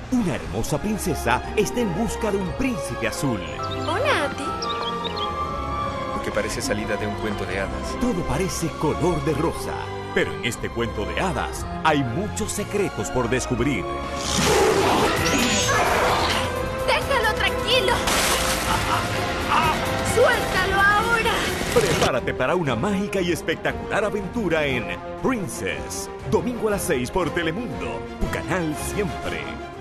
Una hermosa princesa está en busca de un príncipe azul. Hola, a ti. Que parece salida de un cuento de hadas. Todo parece color de rosa, pero en este cuento de hadas hay muchos secretos por descubrir. ¡Déjalo tranquilo! ¡Suéltalo ahora! Prepárate para una mágica y espectacular aventura en Princess. Domingo a las 6 por Telemundo, tu canal siempre.